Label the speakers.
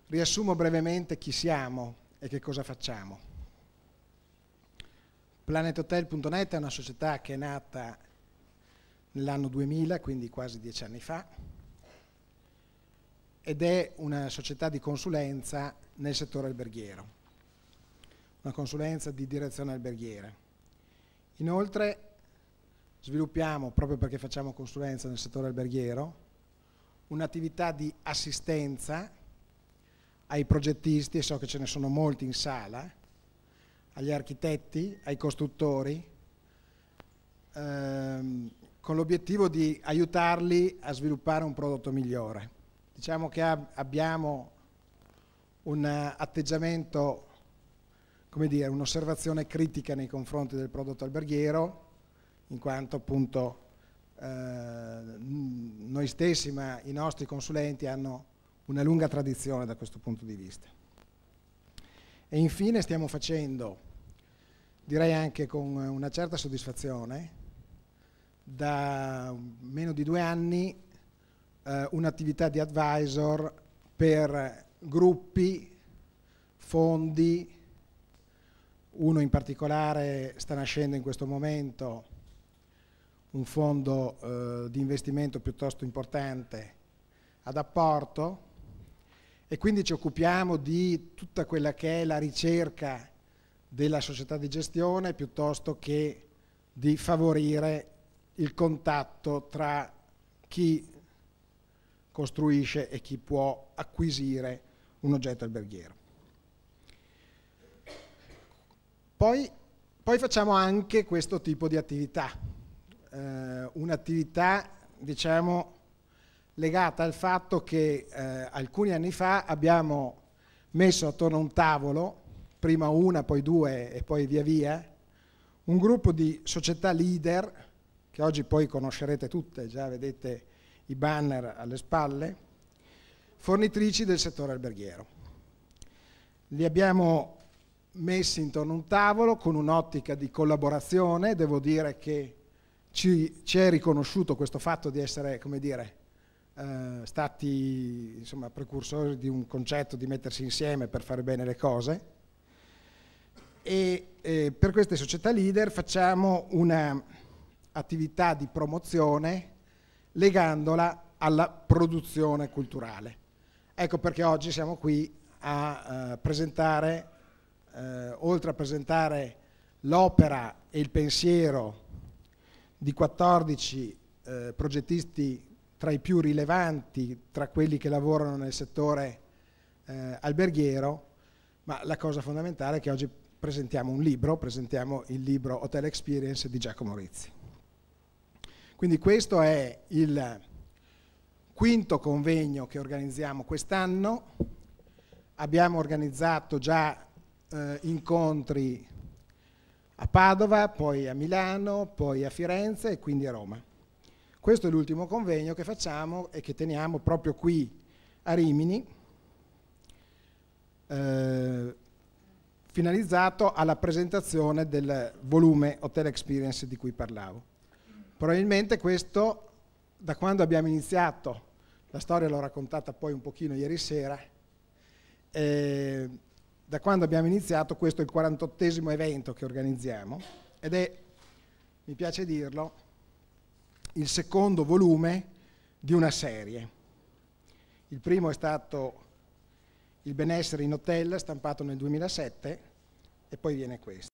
Speaker 1: Riassumo brevemente chi siamo e che cosa facciamo. PlanetHotel.net è una società che è nata nell'anno 2000, quindi quasi 10 anni fa, ed è una società di consulenza nel settore alberghiero, una consulenza di direzione alberghiera. Inoltre sviluppiamo, proprio perché facciamo consulenza nel settore alberghiero, un'attività di assistenza ai progettisti, e so che ce ne sono molti in sala, agli architetti, ai costruttori, con l'obiettivo di aiutarli a sviluppare un prodotto migliore. Diciamo che abbiamo un atteggiamento, come dire, un'osservazione critica nei confronti del prodotto alberghiero, in quanto appunto noi stessi, ma i nostri consulenti hanno una lunga tradizione da questo punto di vista. E infine stiamo facendo, direi anche con una certa soddisfazione, da meno di 2 anni un'attività di advisor per gruppi, fondi. Uno in particolare sta nascendo in questo momento, un fondo di investimento piuttosto importante ad apporto, e quindi ci occupiamo di tutta quella che è la ricerca della società di gestione, piuttosto che di favorire il contatto tra chi costruisce e chi può acquisire un oggetto alberghiero. Poi facciamo anche questo tipo di attività, un'attività, diciamo, legata al fatto che alcuni anni fa abbiamo messo attorno a un tavolo, prima una, poi 2 e poi via via, un gruppo di società leader, che oggi poi conoscerete tutte, già vedete i banner alle spalle, fornitrici del settore alberghiero. Li abbiamo messi intorno a un tavolo con un'ottica di collaborazione. Devo dire che ci è riconosciuto questo fatto di essere, come dire, stati, insomma, precursori di un concetto di mettersi insieme per fare bene le cose, e per queste società leader facciamo una attività di promozione legandola alla produzione culturale. Ecco perché oggi siamo qui a presentare, oltre a presentare l'opera e il pensiero di 14 progettisti tra i più rilevanti, tra quelli che lavorano nel settore alberghiero, ma la cosa fondamentale è che oggi presentiamo un libro, presentiamo il libro Hotel Experience di Giacomo Rizzi. Quindi questo è il 5° convegno che organizziamo quest'anno. Abbiamo organizzato già incontri a Padova, poi a Milano, poi a Firenze e quindi a Roma. Questo è l'ultimo convegno che facciamo e che teniamo proprio qui a Rimini, finalizzato alla presentazione del volume Hotel Experience di cui parlavo. Probabilmente questo, da quando abbiamo iniziato, la storia l'ho raccontata poi un pochino ieri sera, da quando abbiamo iniziato questo è il 48° evento che organizziamo ed è, mi piace dirlo, il 2° volume di una serie. Il primo è stato Il benessere in hotel, stampato nel 2007, e poi viene questo.